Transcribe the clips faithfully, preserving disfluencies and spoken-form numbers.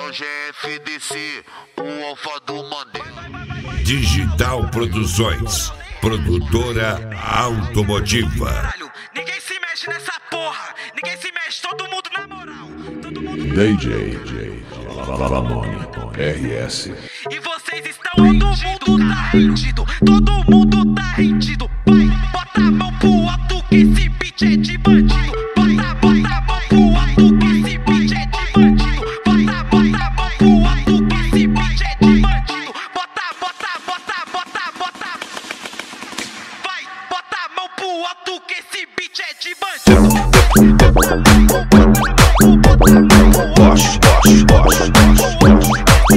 G F D C, o alfa do Mandela. Digital Produções, produtora automotiva. Caralho, ninguém se mexe nessa porra, ninguém se mexe, todo mundo na moral. Todo mundo... D J Vanoni, R S. E vocês estão, todo mundo tá rendido, todo mundo tá rendido. Vai, bota a mão pro alto que esse beat é de bandido. Bota, bota a mão pro alto que esse beat é de bandido. Bota, bota a mão pro alto que esse beat é de bandido. Bota, bota, bota, bota, bota. Vai, bota a mão pro alto que esse beat é de bandido. Bota a mão pro alto, bota a mão pro alto. Bosch, Bosch, Bosch, Bosch.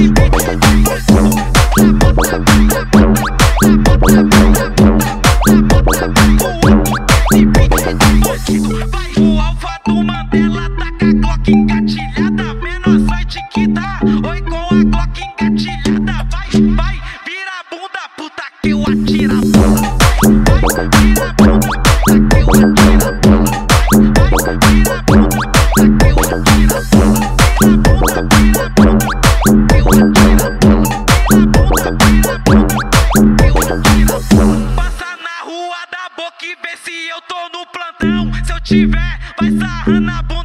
Vai o alfa do Mandela, taca a Glock engatilhada, menos sorte que dá. Oi com a Glock engatilhada, vai, vai, vira a bunda, puta que eu atiro a bola. Vai, vira a bunda, puta que eu atiro a bola. Vai, vira a bunda, puta que eu atiro a bola. Vira a bunda, vira a bunda, que eu atiro a bola. Vira a bunda, vira a bunda, que eu atiro a bola. Passa na rua da boca e vê se eu tô no plantão. Se eu tiver, vai sarrando a bunda.